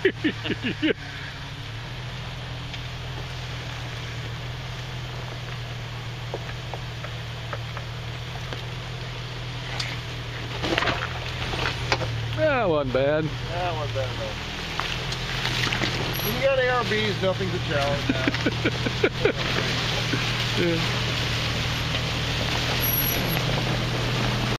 That wasn't bad. That wasn't bad at all. When you got ARBs, nothing's a challenge. Yeah.